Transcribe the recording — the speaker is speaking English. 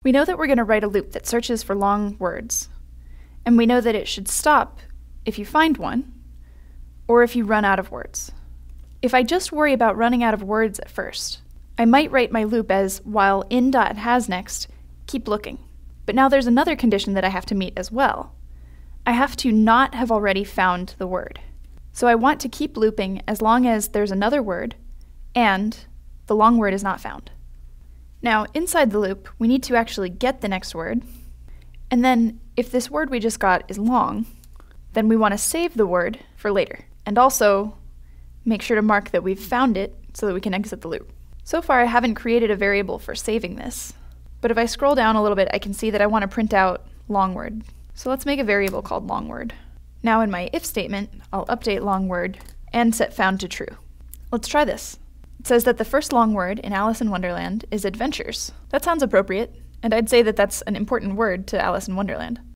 We know that we're going to write a loop that searches for long words, and we know that it should stop if you find one, or if you run out of words. If I just worry about running out of words at first, I might write my loop as while in.hasNext, keep looking. But now there's another condition that I have to meet as well. I have to not have already found the word. So I want to keep looping as long as there's another word and the long word is not found. Now, inside the loop, we need to actually get the next word, and then if this word we just got is long, then we want to save the word for later, and also make sure to mark that we've found it so that we can exit the loop. So far, I haven't created a variable for saving this, but if I scroll down a little bit, I can see that I want to print out long word. So let's make a variable called long word. Now in my if statement, I'll update long word and set found to true. Let's try this. It says that the first long word in Alice in Wonderland is adventures. That sounds appropriate, and I'd say that that's an important word to Alice in Wonderland.